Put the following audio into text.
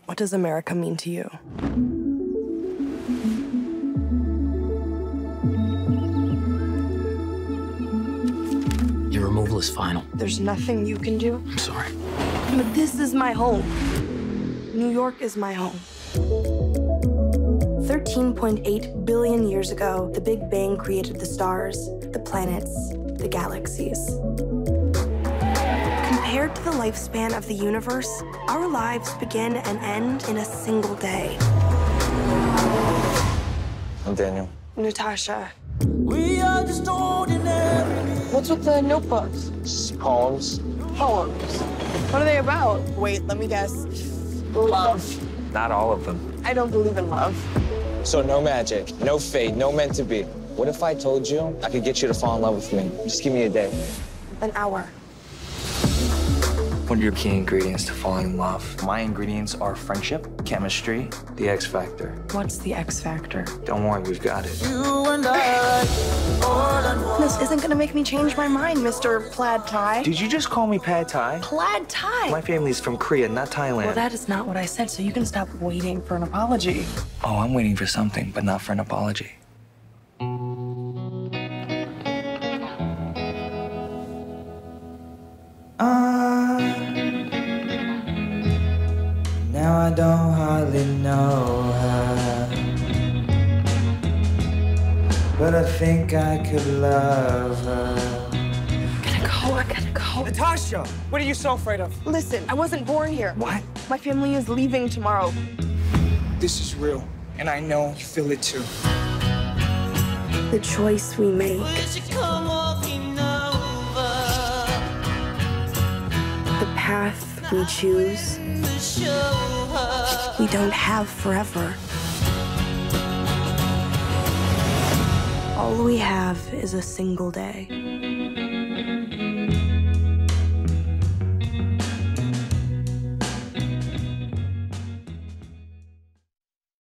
What does America mean to you? Your removal is final. There's nothing you can do. I'm sorry. But this is my home. New York is my home. 13.8 billion years ago, the Big Bang created the stars, the planets, the galaxies. Compared to the lifespan of the universe, our lives begin and end in a single day. I'm Daniel. Natasha. We are just ordinary. What's with the notebooks? Poems. Poems. What are they about? Wait, let me guess. Love. Not all of them. I don't believe in love. So no magic, no fate, no meant to be. What if I told you I could get you to fall in love with me? Just give me a day. An hour. What are your key ingredients to falling in love? My ingredients are friendship, chemistry, the X factor. What's the X factor? Don't worry, we've got it. You and I, all and one. This isn't gonna make me change my mind, Mr. Plaid Tie. Did you just call me Pad Thai? Plaid Tie? My family's from Korea, not Thailand. Well, that is not what I said, so you can stop waiting for an apology. Oh, I'm waiting for something, but not for an apology. Now I don't hardly know her, but I think I could love her. I gotta go. Natasha, what are you so afraid of? Listen, I wasn't born here. What? My family is leaving tomorrow. This is real, and I know you feel it too. The choice we make, the path we choose, we don't have forever. All we have is a single day.